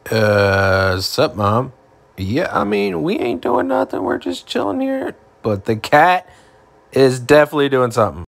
Sup, Mom? Yeah, I mean, we ain't doing nothing. We're just chilling here. But the cat is definitely doing something.